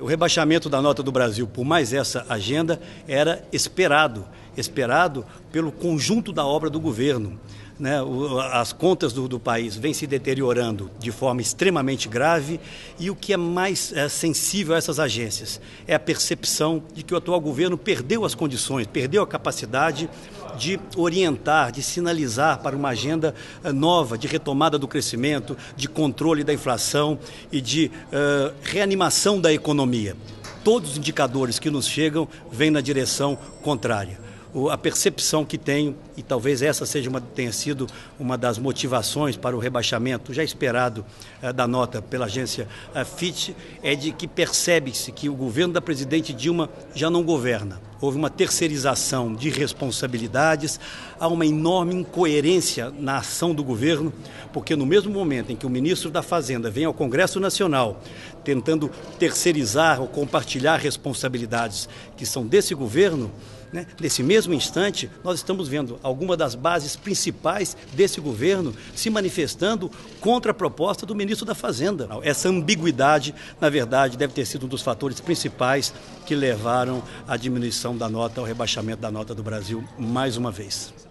O rebaixamento da nota do Brasil, por mais essa agenda, era esperado pelo conjunto da obra do governo. As contas do país vêm se deteriorando de forma extremamente grave e o que é mais sensível a essas agências é a percepção de que o atual governo perdeu as condições, perdeu a capacidade de orientar, de sinalizar para uma agenda nova, de retomada do crescimento, de controle da inflação e de reanimação da economia. Todos os indicadores que nos chegam vêm na direção contrária. A percepção que tenho, e talvez essa tenha sido uma das motivações para o rebaixamento já esperado da nota pela agência Fitch, é de que percebe-se que o governo da presidente Dilma já não governa. Houve uma terceirização de responsabilidades, há uma enorme incoerência na ação do governo, porque no mesmo momento em que o ministro da Fazenda vem ao Congresso Nacional tentando terceirizar ou compartilhar responsabilidades que são desse governo, nesse mesmo instante, nós estamos vendo alguma das bases principais desse governo se manifestando contra a proposta do ministro da Fazenda. Essa ambiguidade, na verdade, deve ter sido um dos fatores principais que levaram à diminuição da nota, ao rebaixamento da nota do Brasil mais uma vez.